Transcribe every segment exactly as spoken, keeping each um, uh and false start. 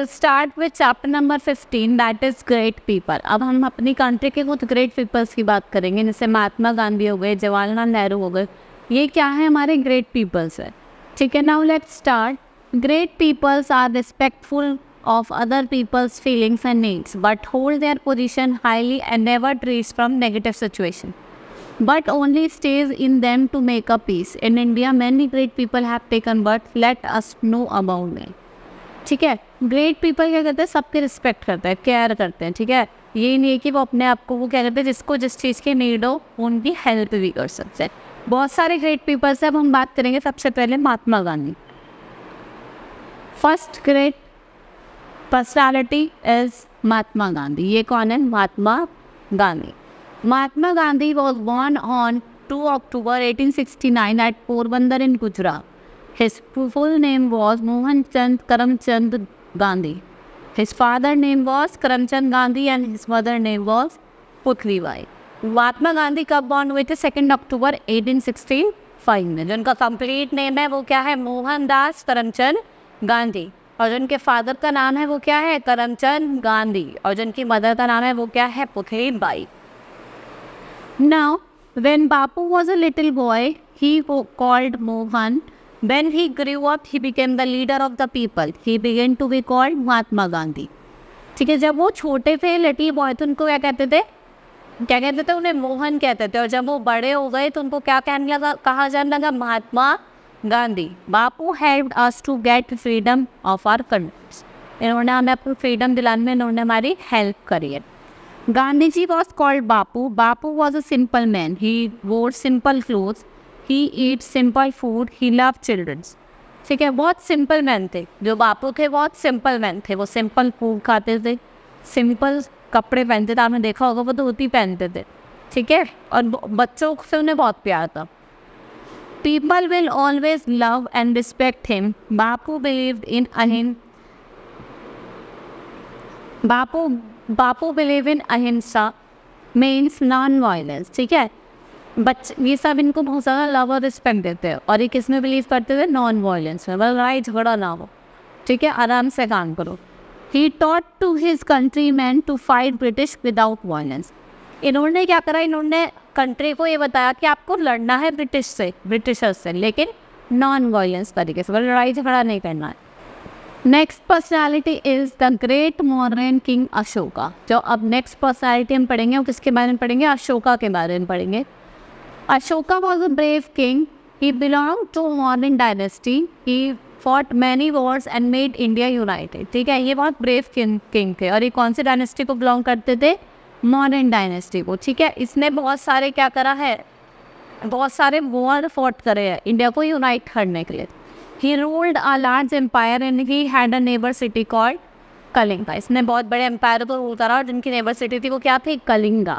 Will start with chapter number fifteen, that is great people. अब हम अपनी country के कुछ ग्रेट पीपल्स की बात करेंगे, जैसे महात्मा गांधी हो गए, जवाहरलाल नेहरू हो गए। ये क्या है, हमारे ग्रेट पीपल्स है, ठीक है। Now let's start. Great peoples are respectful of other people's feelings and needs, but hold their position highly and never trace from negative situation, but only stays in them to make a peace. In India, many great people have taken birth. Let us know about them. ठीक है। Great people क्या करते हैं, सबके respect करते हैं, care करते हैं, ठीक है। ये नहीं है कि वो अपने आप को, वो क्या करते हैं, जिसको जिस चीज़ की नीड हो उनकी हेल्प भी कर सकते हैं। बहुत सारे ग्रेट पीपल से अब हम बात करेंगे। सबसे पहले Mahatma Gandhi, first great personality is Mahatma Gandhi. ये कौन है, Mahatma Gandhi. Mahatma Gandhi was born on two October eighteen sixty nine at Porbandar in Gujarat. His full name was Mohan Chand Karamchand Gandhi. His father name was Karamchand Gandhi and his mother name was Putlibai. Mahatma Gandhi कब बॉर्न हुए थे, second October eighteen sixty five में। जिनका complete name है वो क्या है, मोहनदास करमचंद गांधी। और जिनके फादर का नाम है वो क्या है, करमचंद गांधी। और जिनकी मदर का नाम है वो क्या है, Putlibai. Now when Bapu was a little boy he called Mohan. When he grew up he became the leader of the people. He began to be called Mahatma Gandhi. ठीक है, जब वो छोटे थे, लिटिल बॉय, तो उनको क्या कहते थे, क्या कहते थे, उन्हें मोहन कहते थे। और जब वो बड़े हो गए तो उनको क्या कहने लगा, कहा जाने लगा, Mahatma Gandhi. Bapu helped us to get freedom of our country. इन्होंने हमें अपनी फ्रीडम दिलाने में इन्होंने हमारी हेल्प करी है। Gandhi ji was called Bapu. Bapu was a simple man. He wore simple clothes. He eat simple food. He love childrens. ठीक है, बहुत सिंपल मैन थे जो बापू थे, बहुत सिंपल मैन थे। वो सिंपल फूड खाते थे, सिंपल कपड़े पहनते थे, आपने देखा होगा वो धोती पहनते थे, ठीक है। और बच्चों से उन्हें बहुत प्यार था। People will always love and respect him. Bapu believed in ahim. Bapu Bapu believed in ahimsa, means non-violence. ठीक है, बच्चे ये सब इनको बहुत ज़्यादा लव और रिस्पेक्ट देते हैं। और ये किस में बिलीव करते थे, नॉन वायलेंस में, मतलब लड़ाई झगड़ा ना हो, ठीक है, आराम से काम करो। He taught to his countrymen to fight British without violence. इन्होंने क्या करा, इन्होंने कंट्री को ये बताया कि आपको लड़ना है ब्रिटिश से, ब्रिटिशर्स से, लेकिन नॉन वायलेंस तरीके से, लड़ाई झगड़ा नहीं करना है। Next personality is the great modern king Ashoka. जो अब नेक्स्ट पर्सनालिटी हम पढ़ेंगे वो किसके बारे में पढ़ेंगे, अशोका के बारे में पढ़ेंगे। Ashoka was a brave king. He belong to modern dynasty. He fought many wars and made India united. ठीक है, ये बहुत ब्रेव किंग किंग थे। और ये कौन सी डायनेस्टी को बिलोंग करते थे, मॉडर्न डायनेस्टी को, ठीक है। इसने बहुत सारे क्या करा है, बहुत सारे वॉर फॉट करे हैं इंडिया को यूनाइट करने के लिए। He ruled a large empire and he had a neighbour city called Kalinga. इसने बहुत बड़े एम्पायर को रूल करा और जिनकी नेबर सिटी थी वो क्या थी, Kalinga.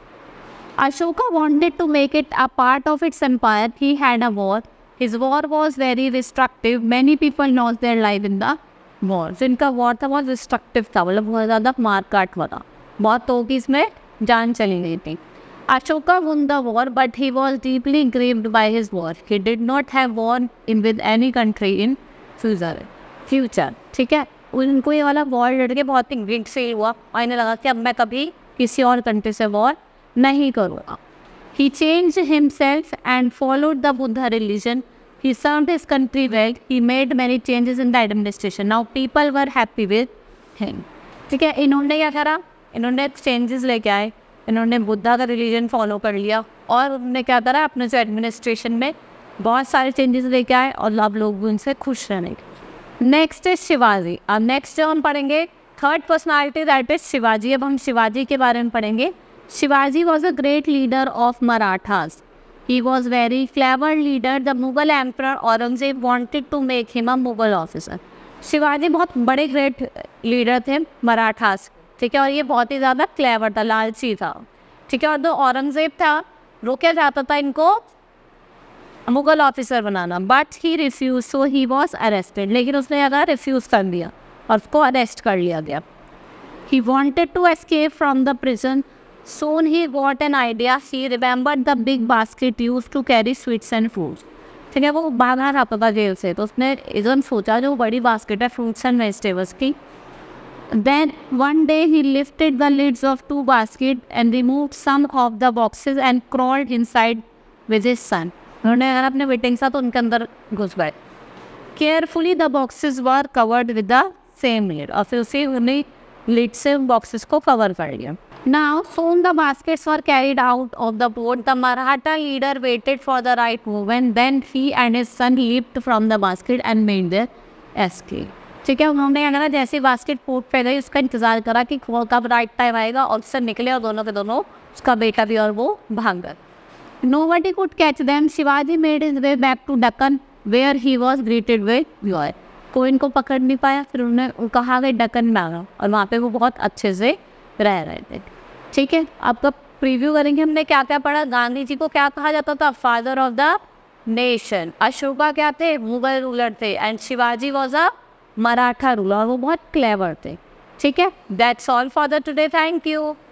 Ashoka wanted to make it a part of its empire. He had a war. His war was very destructive. Many people lost their life in the war. जिनका वॉर था बहुत डिस्ट्रक्टिव था, मतलब बहुत ज़्यादा मार काट हुआ था, बहुत लोगों की इसमें जान चली गई थी। Ashoka won the war, but he was deeply grieved by his war. He did not have war in with any country in future. Future, ठीक है। उनको ये वाला वॉर लड़के बहुत ही ग्रेट से हुआ और इन्हें लगा कि अब मैं कभी किसी और कंट्री से वॉर नहीं करूँगा। He changed himself and followed the Buddha religion. He served his country well. He made many changes in the administration. Now people were happy with him. ठीक है, इन्होंने क्या करा, इन्होंने चेंजेस लेके आए, इन्होंने बुद्धा का रिलीजन फॉलो कर लिया और उन्होंने क्या करा, अपने जो एडमिनिस्ट्रेशन में बहुत सारे चेंजेस लेके आए और अब लोग भी उनसे खुश रहने। Next is Shivaji. अब नेक्स्ट जो हम पढ़ेंगे third personality, that is Shivaji. अब हम शिवाजी के बारे में पढ़ेंगे। Shivaji was a great leader of Marathas. He was very clever leader. The Mughal emperor Aurangzeb wanted to make him a Mughal officer. Shivaji बहुत बड़े ग्रेट लीडर थे मराठास, ठीक है, और ये बहुत ही ज़्यादा क्लेवर था, लालची था, ठीक है। और जो औरंगजेब था वो क्या चाहता था, इनको मुगल ऑफिसर बनाना, but he refuse, so he was arrested. लेकिन उसने अगर रिफ्यूज़ कर दिया और उसको अरेस्ट कर लिया गया। He wanted to escape from the prison. Soon he got an idea. He remembered the big basket use to carry sweets and fruits. ठीक है, वो भागना चाहता था जेल से, तो उसने इधर सोचा जो बड़ी बास्केट है फ्रूट्स एंड वेजिटेबल्स की, Then one day he lifted the lids of two baskets and removed some of the boxes and crawled inside with his son. उन्होंने अगर अपने बेटे के साथ उनके अंदर घुस गए. Carefully the boxes were covered with the same lid. और फिर उसी उन्हें lid से boxes को cover कर लिया. Now soon the baskets were carried out of the boat. The Maratha leader waited for the right moment. Then he and his son leaped from the basket and made their escape. ठीक है, उन्होंने अगर जैसे basket port पे गई उसका इंतज़ार करा कि वो कब राइट टाइम आएगा और उससे निकले और दोनों के दोनों उसका बेटा भी और वो भाग गए. Nobody could catch them. Shivaji made his way back to Deccan where he was greeted with joy. कोई इनको पकड़ नहीं पाया. फिर उन्होंने कहा गई डक्कन में आ गया और वहाँ पे वो बहुत अच्छे से रह रहे थे. ठीक है, आपका प्रीव्यू करेंगे. हमने क्या क्या पढ़ा. गांधी जी को क्या कहा जाता था? Father of the nation. Ashoka क्या थे? मुगल रूलर थे. And Shivaji was a Maratha ruler. वो बहुत क्लेवर थे. ठीक है, that's all for the today. Thank you.